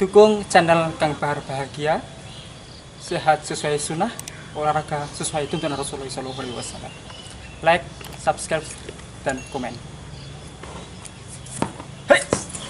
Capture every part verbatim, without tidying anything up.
dukung channel Kang Bahar Bahagia, sehat sesuai sunnah, olahraga sesuai tuntunan Rasulullah shallallahu alaihi wasallam. Like, subscribe, dan komen. Hey!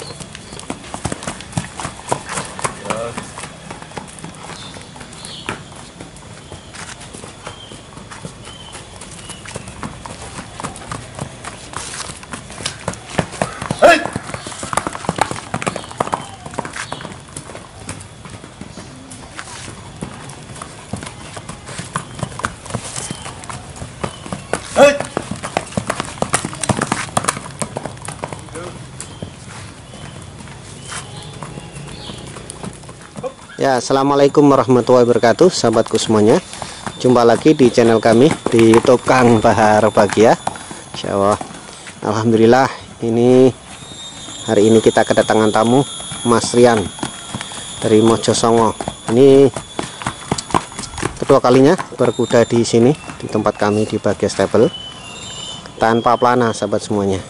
Ya, assalamualaikum warahmatullahi wabarakatuh, sahabatku semuanya. Jumpa lagi di channel kami di YouTube Kang Bahar Bahagia. Insyaallah, alhamdulillah, ini hari ini kita kedatangan tamu, Mas Rian dari Mojosongo. Ini kedua kalinya berkuda di sini di tempat kami di Bahagia Stable tanpa pelana, sahabat semuanya.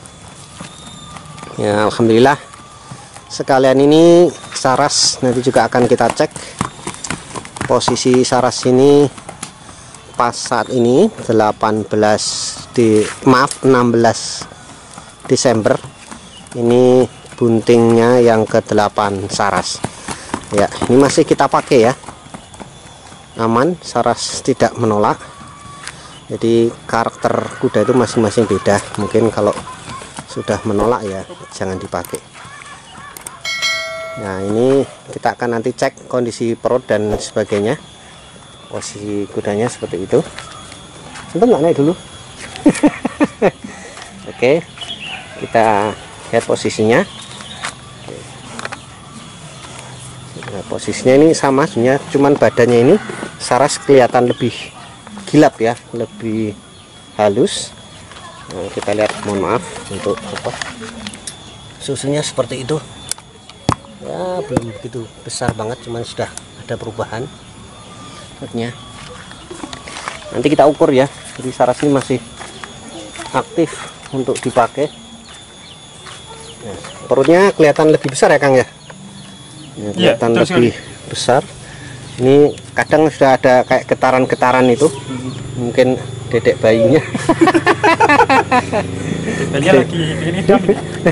Ya, alhamdulillah. Sekalian ini saras nanti juga akan kita cek posisi saras ini pas saat ini delapan belas di maaf enam belas Desember. Ini buntingnya yang ke delapan saras. Ya, ini masih kita pakai ya. Aman, saras tidak menolak. Jadi karakter kuda itu masing-masing beda. Mungkin kalau sudah menolak ya jangan dipakai. Nah, ini kita akan nanti cek kondisi perut dan sebagainya. Posisi kudanya seperti itu. Sebentar, nggak naik dulu. Oke, kita lihat posisinya. Nah, posisinya ini sama sebenarnya, cuman badannya ini saras kelihatan lebih gilap ya, lebih halus. Nah, kita lihat, mohon maaf untuk apa, susunya seperti itu. Ya, belum begitu besar banget, cuman sudah ada perubahan perutnya. Nanti kita ukur ya. Jadi saras ini masih aktif untuk dipakai. Nah, perutnya kelihatan lebih besar ya Kang ya, ya kelihatan ya, lebih sekali. Besar. Ini kadang sudah ada kayak getaran-getaran itu, mungkin dedek bayinya. Bayinya lagi ini dam.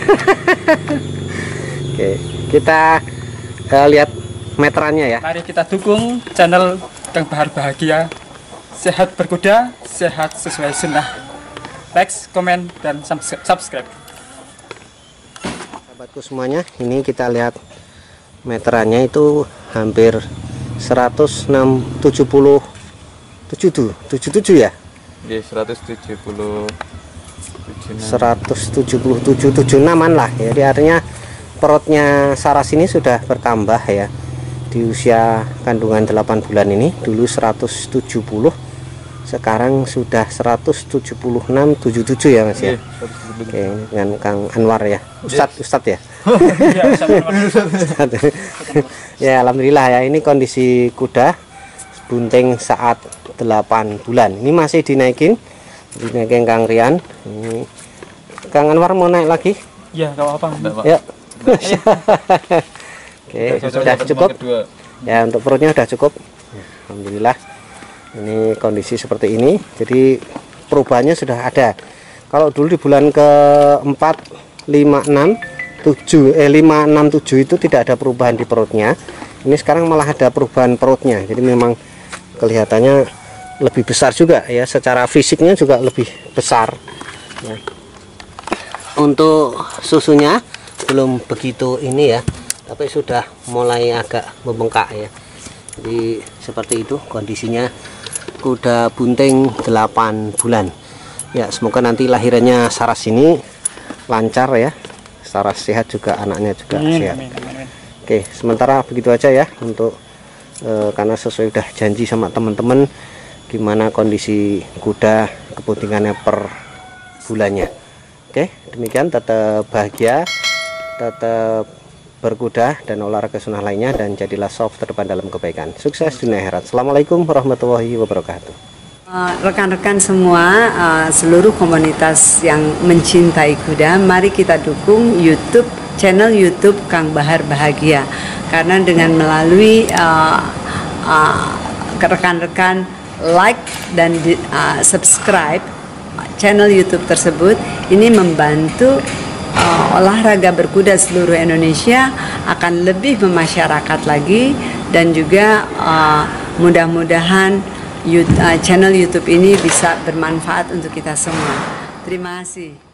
Oke, kita uh, lihat meterannya ya. Mari kita dukung channel Kang Bahar Bahagia, sehat berkuda, sehat sesuai sunnah. Like, komen, dan subscribe. Sahabatku semuanya, ini kita lihat meterannya itu hampir seratus tujuh puluh tujuh ya. Iya, seratus tujuh puluh seratus tujuh puluh tujuh tujuh enam-an lah ya. Jadi artinya perutnya saras ini sudah bertambah ya. Di usia kandungan delapan bulan ini dulu seratus tujuh puluh, sekarang sudah seratus tujuh puluh enam tujuh puluh tujuh ya Mas ya. Oke, dengan Kang Anwar ya. Ustadz, Ustadz ya. Ya, alhamdulillah ya, ini kondisi kuda bunting saat delapan bulan. Ini masih dinaikin, dinaikin Kang Rian. Ini Kang Anwar mau naik lagi? Ya, enggak apa-apa. Ya. Oke, sudah cukup ya, untuk perutnya sudah cukup. Alhamdulillah, ini kondisi seperti ini. Jadi perubahannya sudah ada. Kalau dulu di bulan keempat, lima, enam, tujuh, eh lima, enam, tujuh itu tidak ada perubahan di perutnya. Ini sekarang malah ada perubahan perutnya. Jadi memang kelihatannya lebih besar juga ya. Secara fisiknya juga lebih besar. Ya. Untuk susunya belum begitu ini ya, tapi sudah mulai agak membengkak ya. Jadi seperti itu kondisinya kuda bunting delapan bulan ya. Semoga nanti lahirannya saras ini lancar ya, saras sehat juga, anaknya juga amin, sehat. Amin, amin, amin. Oke, sementara begitu aja ya untuk e, karena sesuai udah janji sama teman-teman gimana kondisi kuda kebuntingannya per bulannya. Oke, demikian, tetap bahagia, tetap berkuda dan olahraga sunnah lainnya, dan jadilah soft terdepan dalam kebaikan. Sukses dunia akhirat. Assalamualaikum warahmatullahi wabarakatuh. Rekan-rekan uh, semua, uh, seluruh komunitas yang mencintai kuda, mari kita dukung YouTube channel YouTube Kang Bahar Bahagia. karena dengan melalui uh, uh, rekan-rekan like dan di, uh, subscribe channel YouTube tersebut, ini membantu uh, olahraga berkuda seluruh Indonesia akan lebih memasyarakat lagi, dan juga uh, mudah-mudahan YouTube, uh, channel YouTube ini bisa bermanfaat untuk kita semua. Terima kasih.